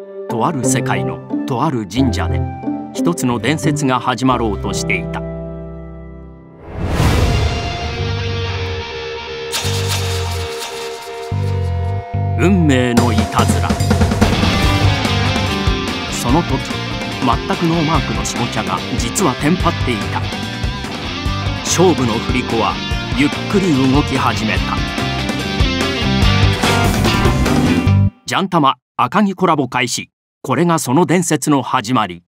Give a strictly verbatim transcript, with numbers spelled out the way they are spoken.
とある世界のとある神社で一つの伝説が始まろうとしていた。運命のいたずら。その時全くノーマークの下茶が実はテンパっていた。勝負の振り子はゆっくり動き始めた。ジャンタマ赤城コラボ開始。これがその伝説の始まり。